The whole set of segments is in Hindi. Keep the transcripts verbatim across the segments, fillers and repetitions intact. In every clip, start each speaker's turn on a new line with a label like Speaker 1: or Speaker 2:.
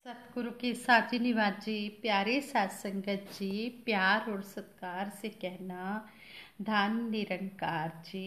Speaker 1: सतगुरु की साची निवाजी प्यारे साथ संगत जी, प्यार और सत्कार से कहना धन निरंकार जी।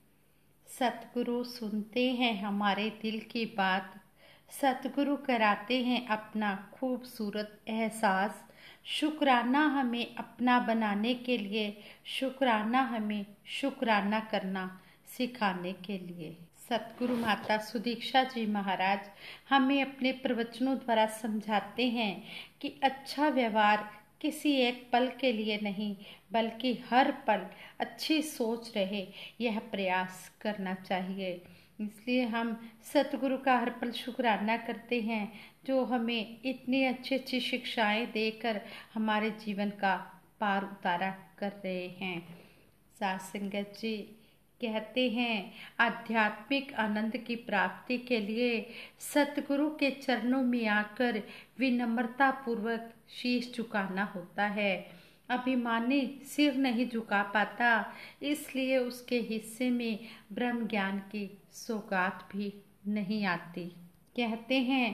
Speaker 1: सतगुरु सुनते हैं हमारे दिल की बात, सतगुरु कराते हैं अपना खूबसूरत एहसास। शुक्राना हमें अपना बनाने के लिए, शुक्राना हमें शुक्राना करना सिखाने के लिए। सतगुरु माता सुदीक्षा जी महाराज हमें अपने प्रवचनों द्वारा समझाते हैं कि अच्छा व्यवहार किसी एक पल के लिए नहीं बल्कि हर पल अच्छी सोच रहे, यह प्रयास करना चाहिए। इसलिए हम सतगुरु का हर पल शुक्राना करते हैं जो हमें इतनी अच्छी अच्छी शिक्षाएं देकर हमारे जीवन का पार उतारा कर रहे हैं। साथ संगत जी कहते हैं आध्यात्मिक आनंद की प्राप्ति के लिए सतगुरु के चरणों में आकर विनम्रता पूर्वक शीश झुकाना होता है। अभिमानी सिर नहीं झुका पाता, इसलिए उसके हिस्से में ब्रह्म ज्ञान की सौगात भी नहीं आती। कहते हैं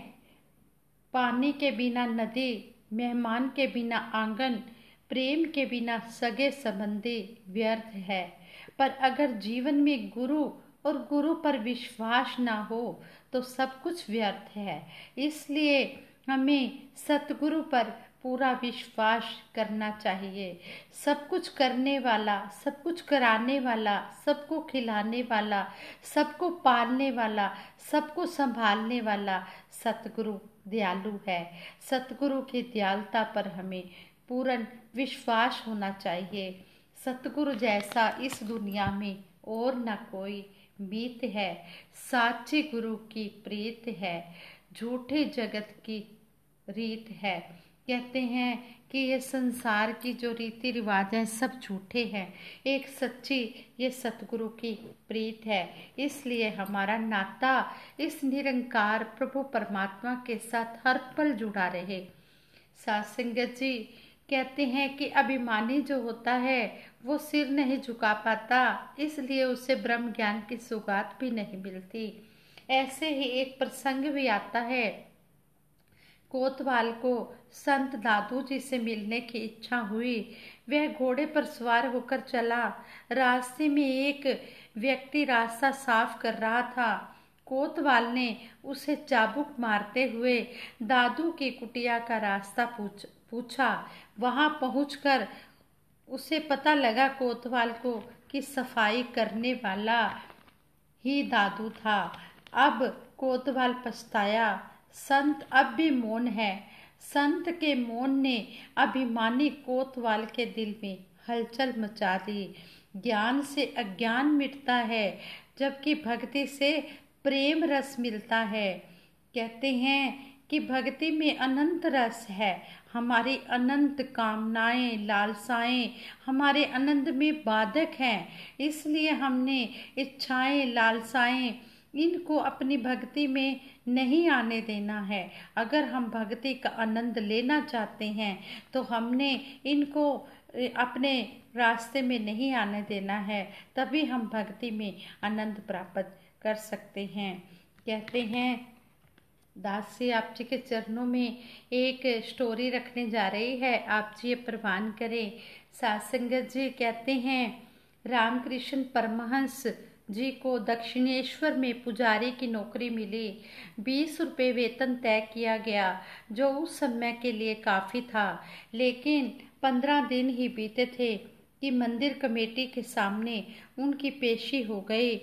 Speaker 1: पानी के बिना नदी, मेहमान के बिना आंगन, प्रेम के बिना सगे संबंधी व्यर्थ है। पर अगर जीवन में गुरु और गुरु पर विश्वास ना हो तो सब कुछ व्यर्थ है। इसलिए हमें सतगुरु पर पूरा विश्वास करना चाहिए। सब कुछ करने वाला, सब कुछ कराने वाला, सबको खिलाने वाला, सबको पालने वाला, सबको संभालने वाला सतगुरु दयालु है। सतगुरु की दयालुता पर हमें पूर्ण विश्वास होना चाहिए। सतगुरु जैसा इस दुनिया में और न कोई मीत है। साची गुरु की प्रीत है, झूठे जगत की रीत है। कहते हैं कि ये संसार की जो रीति रिवाज हैं सब झूठे हैं, एक सच्ची ये सतगुरु की प्रीत है। इसलिए हमारा नाता इस निरंकार प्रभु परमात्मा के साथ हर पल जुड़ा रहे। साथ संगत जी कहते हैं कि अभिमानी जो होता है वो सिर नहीं झुका पाता, इसलिए उसे ब्रह्म ज्ञान की सौगात भी नहीं मिलती। ऐसे ही एक प्रसंग भी आता है, कोतवाल को संत दादू जी से मिलने की इच्छा हुई। वह घोड़े पर सवार होकर चला। रास्ते में एक व्यक्ति रास्ता साफ कर रहा था। कोतवाल ने उसे चाबुक मारते हुए दादू की कुटिया का रास्ता पूछ पूछा। वहां पहुंचकर उसे पता लगा कोतवाल को कि सफाई करने वाला ही दादू था। अब कोतवाल पछताया। संत अब भी मौन है। संत के मौन ने अभिमानी कोतवाल के दिल में हलचल मचा दी। ज्ञान से अज्ञान मिटता है, जबकि भक्ति से प्रेम रस मिलता है। कहते हैं कि भक्ति में अनंत रस है। हमारी अनंत कामनाएं, लालसाएं हमारे आनंद में बाधक हैं। इसलिए हमने इच्छाएं, लालसाएं इनको अपनी भक्ति में नहीं आने देना है। अगर हम भक्ति का आनंद लेना चाहते हैं तो हमने इनको अपने रास्ते में नहीं आने देना है, तभी हम भक्ति में आनंद प्राप्त कर सकते हैं। कहते हैं दास जी आप जी के चरणों में एक स्टोरी रखने जा रही है, आप जी ये प्रवान करें। साथ संगत जी कहते हैं रामकृष्ण परमहंस जी को दक्षिणेश्वर में पुजारी की नौकरी मिली। बीस रुपये वेतन तय किया गया, जो उस समय के लिए काफ़ी था। लेकिन पंद्रह दिन ही बीते थे कि मंदिर कमेटी के सामने उनकी पेशी हो गई।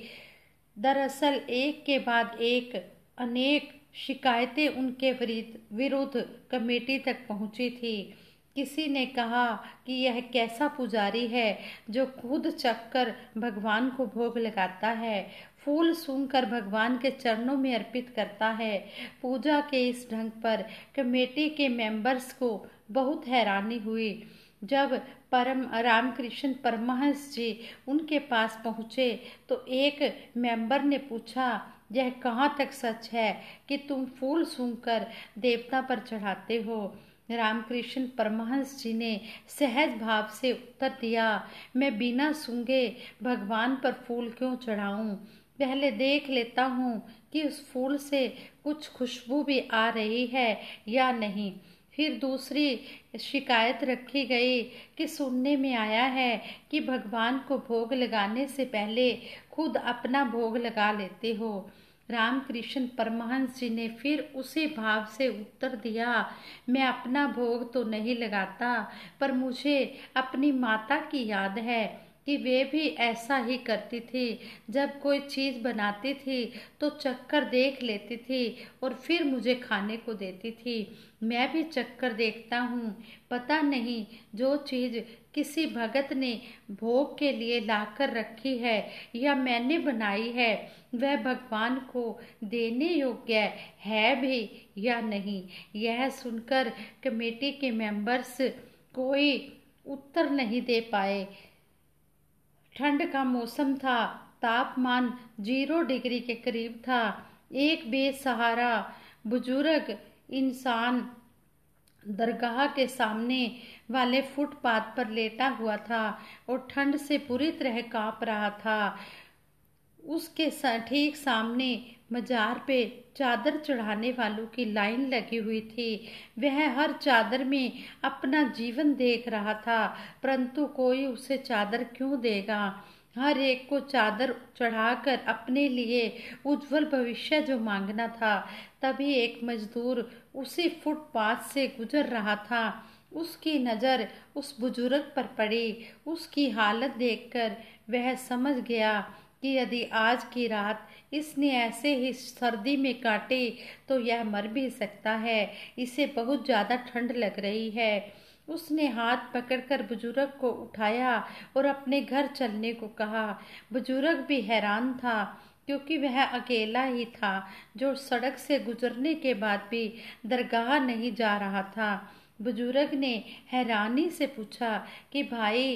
Speaker 1: दरअसल एक के बाद एक अनेक शिकायतें उनके विरुद्ध कमेटी तक पहुंची थी। किसी ने कहा कि यह कैसा पुजारी है जो खुद चखकर भगवान को भोग लगाता है, फूल सूंघकर भगवान के चरणों में अर्पित करता है। पूजा के इस ढंग पर कमेटी के मेंबर्स को बहुत हैरानी हुई। जब परम रामकृष्ण परमहंस जी उनके पास पहुँचे तो एक मेंबर ने पूछा, यह कहाँ तक सच है कि तुम फूल सूंघकर देवता पर चढ़ाते हो? रामकृष्ण परमहंस जी ने सहज भाव से उत्तर दिया, मैं बिना सूंघे भगवान पर फूल क्यों चढ़ाऊं? पहले देख लेता हूँ कि उस फूल से कुछ खुशबू भी आ रही है या नहीं। फिर दूसरी शिकायत रखी गई कि सुनने में आया है कि भगवान को भोग लगाने से पहले खुद अपना भोग लगा लेते हो। रामकृष्ण परमहंस जी ने फिर उसी भाव से उत्तर दिया, मैं अपना भोग तो नहीं लगाता, पर मुझे अपनी माता की याद है कि वे भी ऐसा ही करती थी। जब कोई चीज़ बनाती थी तो चक्कर देख लेती थी और फिर मुझे खाने को देती थी। मैं भी चक्कर देखता हूँ। पता नहीं जो चीज़ किसी भगत ने भोग के लिए लाकर रखी है या मैंने बनाई है, वह भगवान को देने योग्य है भी या नहीं। यह सुनकर कमेटी के मेंबर्स कोई उत्तर नहीं दे पाए। ठंड का मौसम था, तापमान जीरो डिग्री के करीब था। एक बेसहारा बुजुर्ग इंसान दरगाह के सामने वाले फुटपाथ पर लेटा हुआ था और ठंड से पूरी तरह कांप रहा था। उसके ठीक सामने मजार पे चादर चढ़ाने वालों की लाइन लगी हुई थी। वह हर चादर में अपना जीवन देख रहा था, परंतु कोई उसे चादर क्यों देगा। हर एक को चादर चढ़ाकर अपने लिए उज्जवल भविष्य जो मांगना था। तभी एक मजदूर उसी फुटपाथ से गुजर रहा था। उसकी नज़र उस बुजुर्ग पर पड़ी। उसकी हालत देखकर वह समझ गया कि यदि आज की रात इसने ऐसे ही सर्दी में काटी तो यह मर भी सकता है। इसे बहुत ज़्यादा ठंड लग रही है। उसने हाथ पकड़कर बुजुर्ग को उठाया और अपने घर चलने को कहा। बुजुर्ग भी हैरान था, क्योंकि वह अकेला ही था जो सड़क से गुजरने के बाद भी दरगाह नहीं जा रहा था। बुजुर्ग ने हैरानी से पूछा कि भाई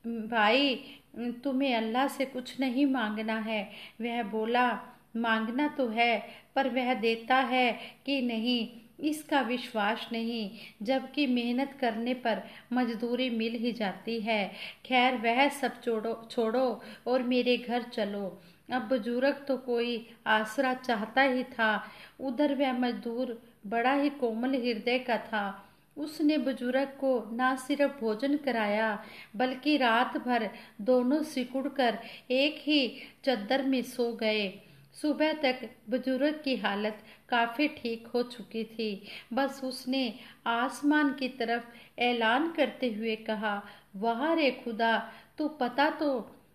Speaker 1: भाई तुम्हें अल्लाह से कुछ नहीं मांगना है। वह बोला, मांगना तो है, पर वह देता है कि नहीं इसका विश्वास नहीं, जबकि मेहनत करने पर मजदूरी मिल ही जाती है। खैर वह सब छोड़ो छोड़ो और मेरे घर चलो। अब बुजुर्ग तो कोई आसरा चाहता ही था। उधर वह मजदूर बड़ा ही कोमल हृदय का था। उसने बुजुर्ग को न सिर्फ भोजन कराया, बल्कि रात भर दोनों सिकुड़कर एक ही चद्दर में सो गए। सुबह तक बुजुर्ग की हालत काफ़ी ठीक हो चुकी थी। बस उसने आसमान की तरफ ऐलान करते हुए कहा, वाह रे खुदा, तू पता तो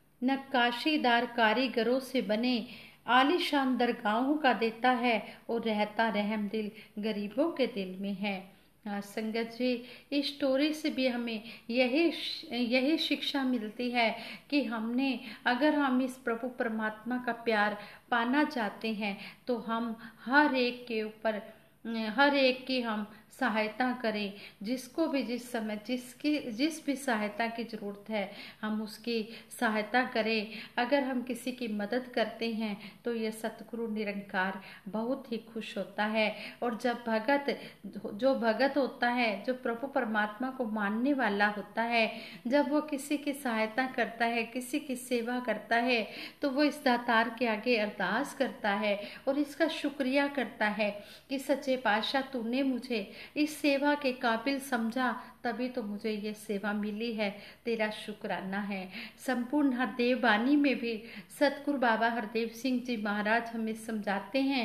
Speaker 1: नक्काशीदार कारीगरों से बने आलीशान दरगाहों का देता है और रहता रहम दिल गरीबों के दिल में है। हाँ संगत जी, इस स्टोरी से भी हमें यही यही शिक्षा मिलती है कि हमने अगर हम इस प्रभु परमात्मा का प्यार पाना चाहते हैं तो हम हर एक के ऊपर हर एक की हम सहायता करें। जिसको भी जिस समय जिसकी जिस भी सहायता की ज़रूरत है हम उसकी सहायता करें। अगर हम किसी की मदद करते हैं तो यह सतगुरु निरंकार बहुत ही खुश होता है। और जब भगत जो भगत होता है, जो प्रभु परमात्मा को मानने वाला होता है, जब वो किसी की सहायता करता है, किसी की सेवा करता है, तो वो इस दातार के आगे अरदास करता है और इसका शुक्रिया करता है कि सच्चे पातशाह तूने मुझे इस सेवा के काबिल समझा, तभी तो मुझे ये सेवा मिली है, तेरा शुक्राना है। संपूर्ण हरदेव वाणी में भी सतगुरु बाबा हरदेव सिंह जी महाराज हमें समझाते हैं,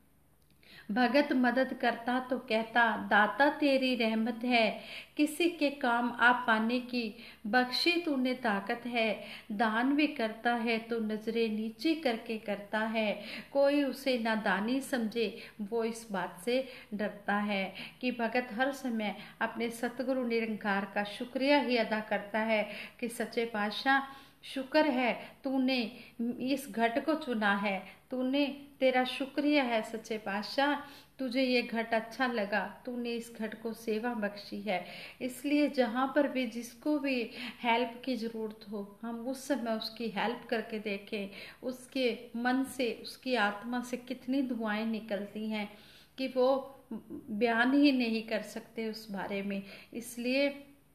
Speaker 1: भगत मदद करता तो कहता दाता तेरी रहमत है, किसी के काम आ पाने की बख्शी तूने ताकत है। दान भी करता है तो नजरें नीची करके करता है, कोई उसे नादानी समझे वो इस बात से डरता है। कि भगत हर समय अपने सतगुरु निरंकार का शुक्रिया ही अदा करता है कि सच्चे पातशाह शुक्र है तूने इस घट को चुना है, तूने तेरा शुक्रिया है सच्चे पातशाह, तुझे ये घट अच्छा लगा, तूने इस घट को सेवा बख्शी है। इसलिए जहाँ पर भी जिसको भी हेल्प की ज़रूरत हो हम उस समय उसकी हेल्प करके देखें। उसके मन से, उसकी आत्मा से कितनी दुआएं निकलती हैं कि वो बयान ही नहीं कर सकते उस बारे में। इसलिए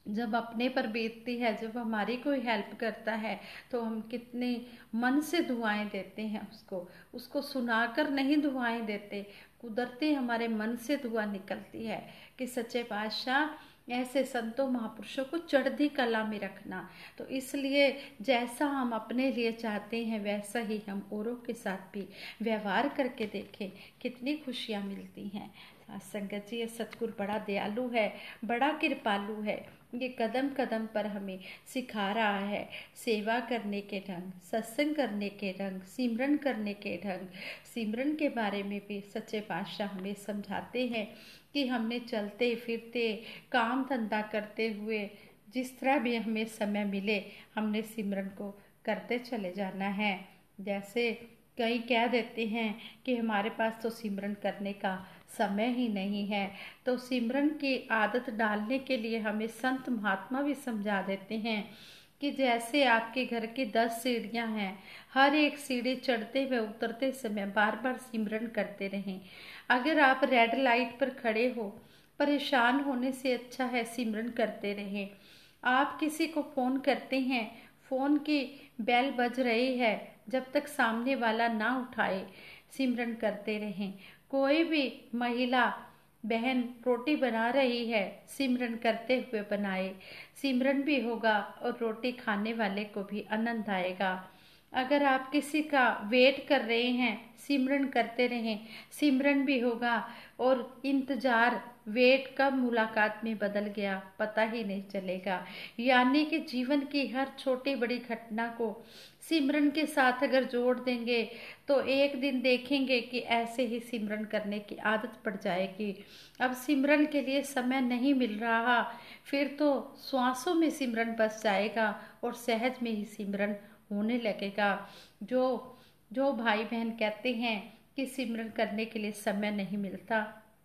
Speaker 1: जब अपने पर बीतती है, जब हमारी कोई हेल्प करता है, तो हम कितने मन से दुआएं देते हैं उसको उसको सुनाकर नहीं दुआएं देते, कुदरती हमारे मन से दुआ निकलती है कि सच्चे पातशाह ऐसे संतों महापुरुषों को चढ़ती कला में रखना। तो इसलिए जैसा हम अपने लिए चाहते हैं वैसा ही हम औरों के साथ भी व्यवहार करके देखें, कितनी खुशियाँ मिलती हैं। संगत जी, ये सतगुरु बड़ा दयालु है, बड़ा कृपालु है। ये कदम कदम पर हमें सिखा रहा है सेवा करने के ढंग, सत्संग करने के ढंग, सिमरन करने के ढंग। सिमरन के बारे में भी सच्चे पातशाह हमें समझाते हैं कि हमने चलते फिरते काम धंधा करते हुए जिस तरह भी हमें समय मिले हमने सिमरन को करते चले जाना है। जैसे कई कह देते हैं कि हमारे पास तो सिमरन करने का समय ही नहीं है, तो सिमरन की आदत डालने के लिए हमें संत महात्मा भी समझा देते हैं कि जैसे आपके घर की दस सीढ़ियां हैं, हर एक सीढ़ी चढ़ते हुए उतरते समय बार बार सिमरन करते रहें। अगर आप रेड लाइट पर खड़े हो, परेशान होने से अच्छा है सिमरन करते रहें। आप किसी को फ़ोन करते हैं, फ़ोन की बेल बज रही है, जब तक सामने वाला ना उठाए सिमरन करते रहें। कोई भी महिला बहन रोटी बना रही है, सिमरन करते हुए बनाए, सिमरन भी होगा और रोटी खाने वाले को भी आनंद आएगा। अगर आप किसी का वेट कर रहे हैं, सिमरन करते रहें, सिमरन भी होगा और इंतजार वेट कब मुलाकात में बदल गया पता ही नहीं चलेगा। यानी कि जीवन की हर छोटी बड़ी घटना को सिमरन के साथ अगर जोड़ देंगे तो एक दिन देखेंगे कि ऐसे ही सिमरन करने की आदत पड़ जाएगी। अब सिमरन के लिए समय नहीं मिल रहा, फिर तो श्वासों में सिमरन बस जाएगा और सहज में ही सिमरन होने लगेगा। जो जो भाई बहन कहते हैं कि सिमरन करने के लिए समय नहीं मिलता,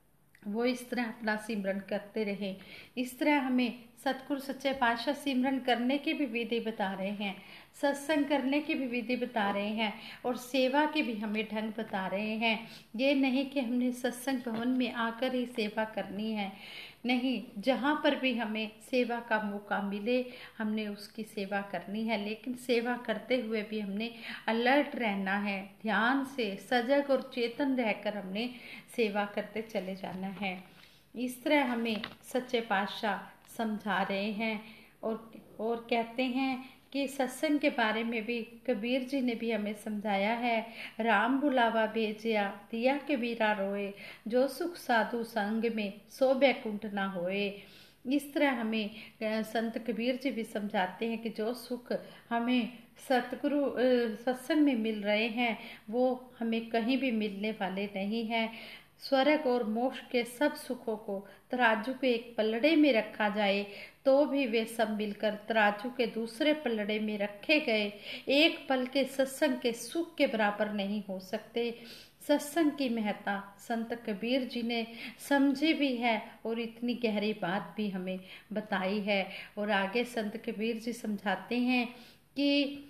Speaker 1: वो इस तरह अपना सिमरन करते रहे। इस तरह हमें सतगुरु सच्चे पातशाह सिमरन करने की भी विधि बता रहे हैं, सत्संग करने की भी विधि बता रहे हैं और सेवा की भी हमें ढंग बता रहे हैं। ये नहीं कि हमने सत्संग भवन में आकर ही सेवा करनी है, नहीं, जहाँ पर भी हमें सेवा का मौका मिले हमने उसकी सेवा करनी है। लेकिन सेवा करते हुए भी हमने अलर्ट रहना है, ध्यान से सजग और चेतन रहकर हमने सेवा करते चले जाना है। इस तरह हमें सच्चे पातशाह समझा रहे हैं और और कहते हैं कि सत्संग के बारे में भी कबीर जी ने भी हमें समझाया है। राम बुलावा भेजिया दिया कबीरा रोए, जो सुख साधु संग में सो बैकुंठ ना होए। इस तरह हमें संत कबीर जी भी समझाते हैं कि जो सुख हमें सतगुरु सत्संग में मिल रहे हैं वो हमें कहीं भी मिलने वाले नहीं हैं। स्वर्ग और मोक्ष के सब सुखों को तराजू के एक पलड़े में रखा जाए तो भी वे सब मिलकर तराजू के दूसरे पलड़े में रखे गए एक पल के सत्संग के सुख के बराबर नहीं हो सकते। सत्संग की महत्ता संत कबीर जी ने समझी भी है और इतनी गहरी बात भी हमें बताई है। और आगे संत कबीर जी समझाते हैं कि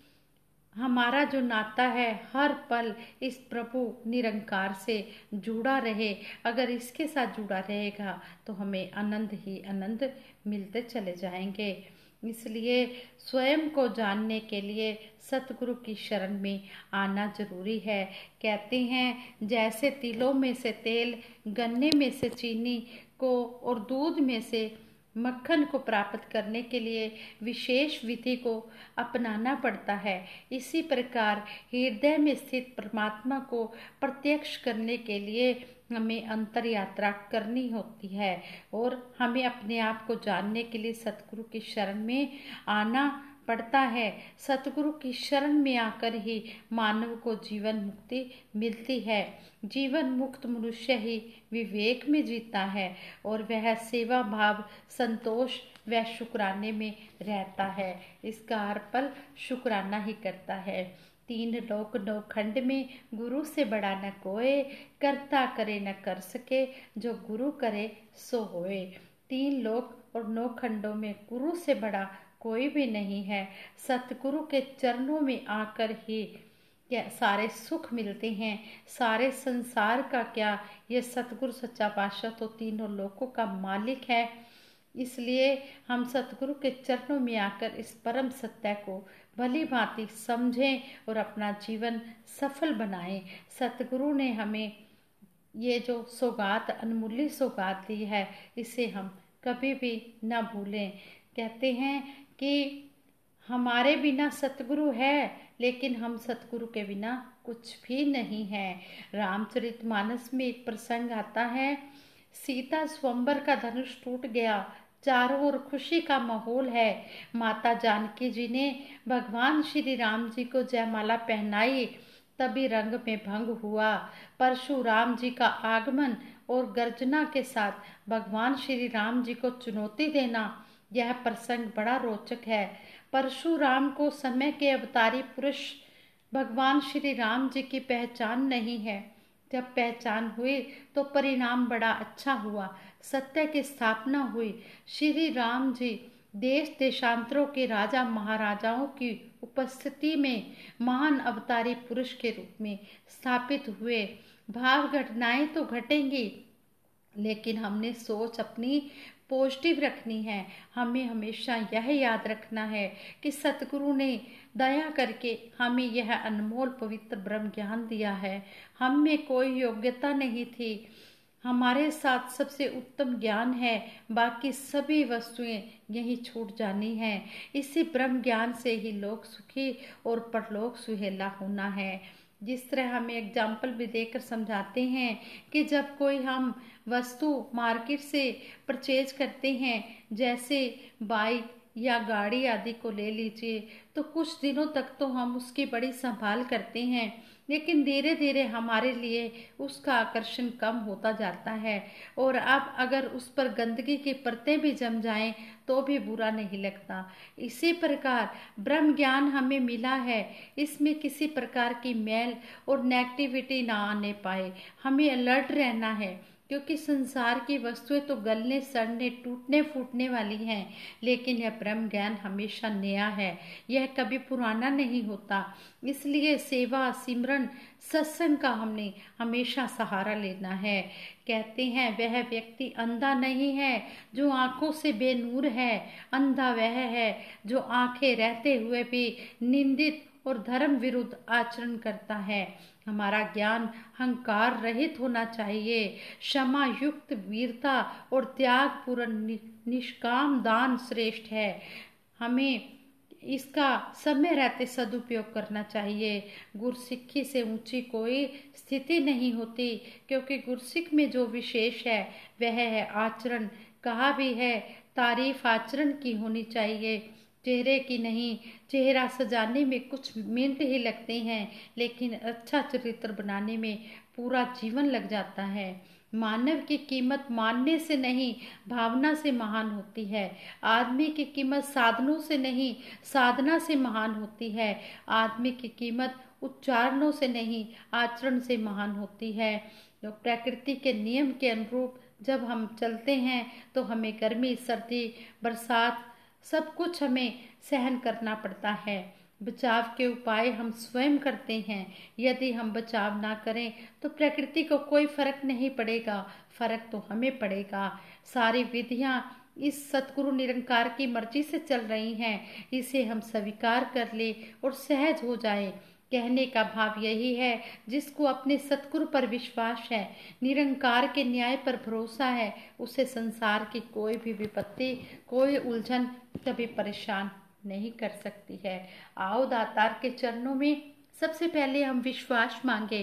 Speaker 1: हमारा जो नाता है हर पल इस प्रभु निरंकार से जुड़ा रहे, अगर इसके साथ जुड़ा रहेगा तो हमें आनंद ही आनंद मिलते चले जाएंगे। इसलिए स्वयं को जानने के लिए सतगुरु की शरण में आना जरूरी है। कहते हैं जैसे तिलों में से तेल, गन्ने में से चीनी को और दूध में से मक्खन को प्राप्त करने के लिए विशेष विधि को अपनाना पड़ता है, इसी प्रकार हृदय में स्थित परमात्मा को प्रत्यक्ष करने के लिए हमें अंतर यात्रा करनी होती है और हमें अपने आप को जानने के लिए सतगुरु की शरण में आना पड़ता है। सतगुरु की शरण में आकर ही मानव को जीवन मुक्ति मिलती है। जीवन मुक्त मनुष्य ही विवेक में जीता है और वह सेवा भाव, संतोष व शुक्राने में रहता है। इसका हर पल शुक्राना ही करता है। तीन लोक नौ खंड में गुरु से बड़ा न कोय, करता करे न कर सके, जो गुरु करे सो होए। तीन लोक और नौ खंडों में गुरु से बड़ा कोई भी नहीं है। सतगुरु के चरणों में आकर ही क्या सारे सुख मिलते हैं। सारे संसार का क्या, ये सतगुरु सच्चा पातशाह तो तीनों लोकों का मालिक है। इसलिए हम सतगुरु के चरणों में आकर इस परम सत्य को भली भांति समझें और अपना जीवन सफल बनाएं। सतगुरु ने हमें ये जो सौगात, अनमूल्य सौगात दी है, इसे हम कभी भी ना भूलें। कहते हैं कि हमारे बिना सतगुरु है, लेकिन हम सतगुरु के बिना कुछ भी नहीं है। रामचरितमानस में एक प्रसंग आता है, सीता स्वयंवर का धनुष टूट गया, चारों ओर खुशी का माहौल है। माता जानकी जी ने भगवान श्री राम जी को जयमाला पहनाई, तभी रंग में भंग हुआ। परशुराम जी का आगमन और गर्जना के साथ भगवान श्री राम जी को चुनौती देना, यह प्रसंग बड़ा रोचक है। परशुराम को समय के अवतारी पुरुष भगवान श्री राम जी की पहचान नहीं है। जब पहचान हुई तो परिणाम बड़ा अच्छा हुआ, सत्य की स्थापना हुई। श्री राम जी देश देशांतरों के राजा महाराजाओं की उपस्थिति में महान अवतारी पुरुष के रूप में स्थापित हुए। भाव घटनाएं तो घटेंगी, लेकिन हमने सोच अपनी पॉजिटिव रखनी है। हमें हमेशा यह याद रखना है कि सतगुरु ने दया करके हमें यह अनमोल पवित्र ब्रह्म ज्ञान दिया है। हम में कोई योग्यता नहीं थी, हमारे साथ सबसे उत्तम ज्ञान है, बाकी सभी वस्तुएं यही छूट जानी है। इसी ब्रह्म ज्ञान से ही लोक सुखी और परलोक सुहेला होना है। जिस तरह हमें एग्जाम्पल भी देकर समझाते हैं कि जब कोई हम वस्तु मार्केट से परचेज करते हैं, जैसे बाइक या गाड़ी आदि को ले लीजिए, तो कुछ दिनों तक तो हम उसकी बड़ी संभाल करते हैं, लेकिन धीरे धीरे हमारे लिए उसका आकर्षण कम होता जाता है। और अब अगर उस पर गंदगी की परतें भी जम जाएं तो भी बुरा नहीं लगता। इसी प्रकार ब्रह्म ज्ञान हमें मिला है, इसमें किसी प्रकार की मैल और नेगेटिविटी ना आने पाए। हमें अलर्ट रहना है, क्योंकि संसार की वस्तुएं तो गलने, सड़ने, टूटने फूटने वाली हैं, लेकिन यह ब्रह्म ज्ञान हमेशा नया है, यह कभी पुराना नहीं होता। इसलिए सेवा, सिमरन, सत्संग का हमने हमेशा सहारा लेना है। कहते हैं वह व्यक्ति अंधा नहीं है जो आंखों से बेनूर है, अंधा वह है जो आंखें रहते हुए भी निंदित और धर्म विरुद्ध आचरण करता है। हमारा ज्ञान अहंकार रहित होना चाहिए। क्षमा युक्त वीरता और त्याग पूर्ण निष्काम दान श्रेष्ठ है। हमें इसका समय रहते सदुपयोग करना चाहिए। गुरसिक्खी से ऊंची कोई स्थिति नहीं होती, क्योंकि गुरसिख में जो विशेष है वह है आचरण। कहा भी है तारीफ आचरण की होनी चाहिए, चेहरे की नहीं। चेहरा सजाने में कुछ मिनट ही लगते हैं, लेकिन अच्छा चरित्र बनाने में पूरा जीवन लग जाता है। मानव की कीमत मानने से नहीं, भावना से महान होती है। आदमी की कीमत साधनों से नहीं, साधना से महान होती है। आदमी की कीमत उच्चारणों से नहीं, आचरण से महान होती है। तो प्रकृति के नियम के अनुरूप जब हम चलते हैं तो हमें गर्मी, सर्दी, बरसात सब कुछ हमें सहन करना पड़ता है। बचाव के उपाय हम स्वयं करते हैं। यदि हम बचाव ना करें तो प्रकृति को कोई फर्क नहीं पड़ेगा, फर्क तो हमें पड़ेगा। सारी विधियां इस सतगुरु निरंकार की मर्जी से चल रही हैं, इसे हम स्वीकार कर ले और सहज हो जाए। कहने का भाव यही है, जिसको अपने सतगुरु पर विश्वास है, निरंकार के न्याय पर भरोसा है, उसे संसार की कोई भी विपत्ति, कोई उलझन कभी परेशान नहीं कर सकती है। आओ दातार के चरणों में सबसे पहले हम विश्वास मांगे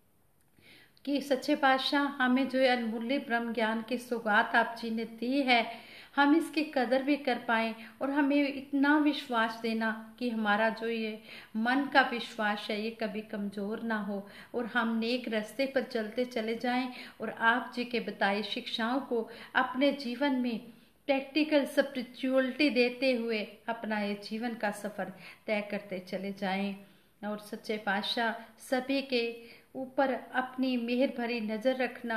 Speaker 1: कि सच्चे पातशाह हमें जो अनमूल्य ब्रह्म ज्ञान की सौगात आप जी ने दी है, हम इसकी कदर भी कर पाएं, और हमें इतना विश्वास देना कि हमारा जो ये मन का विश्वास है ये कभी कमज़ोर ना हो, और हम नेक रास्ते पर चलते चले जाएं और आप जी के बताई शिक्षाओं को अपने जीवन में प्रैक्टिकल स्पिरिचुअलिटी देते हुए अपना ये जीवन का सफ़र तय करते चले जाएं। और सच्चे पातशाह सभी के ऊपर अपनी मेहर भरी नज़र रखना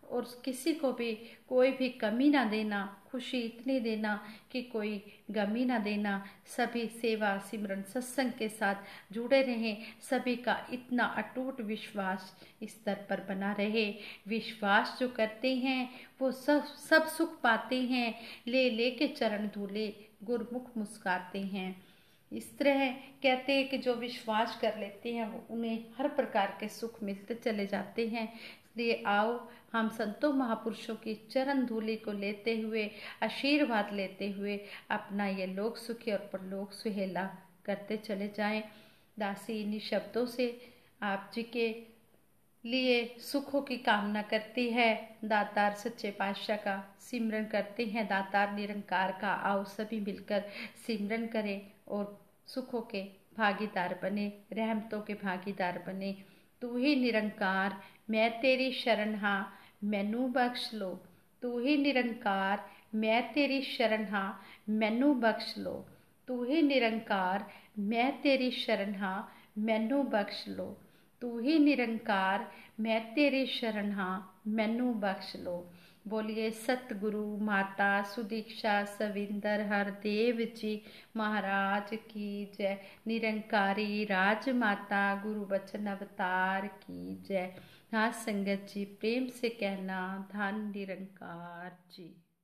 Speaker 1: और किसी को भी कोई भी कमी ना देना, खुशी इतनी देना कि कोई गमी ना देना। सभी सेवा सिमरन सत्संग के साथ जुड़े रहें। सभी का इतना अटूट विश्वास इस स्तर पर बना रहे। विश्वास जो करते हैं वो सब सब सुख पाते हैं। ले ले के चरण धूले गुरमुख मुस्काते हैं। इस तरह कहते हैं कि जो विश्वास कर लेते हैं वो उन्हें हर प्रकार के सुख मिलते चले जाते हैं। इसलिए आओ हम संतों महापुरुषों की चरण धूलि को लेते हुए, आशीर्वाद लेते हुए अपना ये लोक सुखी और परलोक सुहेला करते चले जाएं। दासी इन्हीं शब्दों से आप जी के लिए सुखों की कामना करती है। दातार सच्चे पातशाह का सिमरन करते हैं, दातार निरंकार का। आओ सभी मिलकर सिमरन करें और सुखों के भागीदार बने, रहमतों के भागीदार बने। तू ही निरंकार मैं तेरी शरण हाँ, मैनू बख्श लो। तू ही निरंकार मैं तेरी शरण हाँ, मैनू बख्श लो। तू ही निरंकार मैं तेरी शरण हाँ, मैनू बख्श लो। तू ही निरंकार मैं तेरी शरण हाँ, मैनू बख्श लो। बोलिए सतगुरु माता सुदीक्षा सविंदर हरदेव जी महाराज की जय। निरंकारी राज माता गुरु बचन अवतार की जय। हाँ संगत जी प्रेम से कहना धन निरंकार जी।